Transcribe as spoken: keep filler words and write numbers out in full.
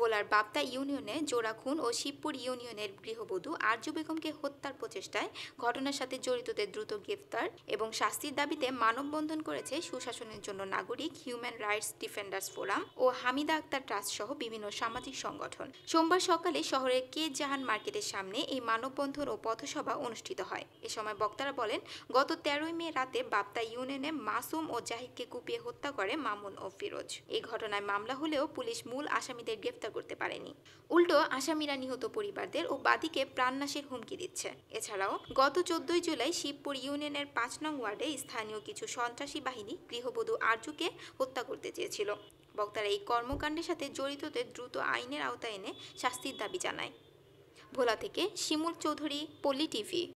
ভোলার বাপ্তা ইউনিয়নে জোড়া খুন ও শিবপুর ইউনিয়নের গৃহবধূ আরজু বেগমকে হত্যার প্রচেষ্টায় ঘটনার সাথে জড়িতদের দ্রুত গ্রেফতার এবং শাস্তির দাবিতে মানববন্ধন করেছে সুশাসনের জন্য নাগরিক, হিউম্যান রাইটস ডিফেন্ডার্স ফোরাম ও হামিদা আক্তার ট্রাস্ট সহ বিভিন্ন সামাজিক সংগঠন। সোমবার সকালে শহরের কে জাহান মার্কেটের সামনে এই মানববন্ধন ও পথসভা অনুষ্ঠিত হয়। এ সময় বক্তারা বলেন, গত তেরোই মে রাতে বাপ্তা ইউনিয়নে মাসুম ও জাহিদকে কুপিয়ে হত্যা করে মামুন ও ফিরোজ। এই ঘটনায় মামলা হলেও পুলিশ মূল আসামিদের গ্রেফতার করতে পারেনি। উল্টো আসামিরা নিহত পরিবারদের ও বাদীকে প্রাণনাশের হুমকি দিচ্ছে। এছাড়াও গত চোদ্দই জুলাই শিবপুর ইউনিয়নের পাঁচ নং ওয়ার্ডে স্থানীয় কিছু সন্ত্রাসী বাহিনী গৃহবধূ আরজুকে হত্যা করতে চেয়েছিল। বক্তারা এই কর্মকাণ্ডের সাথে জড়িতদের দ্রুত আইনের আওতায় এনে শাস্তির দাবি জানায়। ভোলা থেকে শিমুল চৌধুরী, পল্লী টিভি।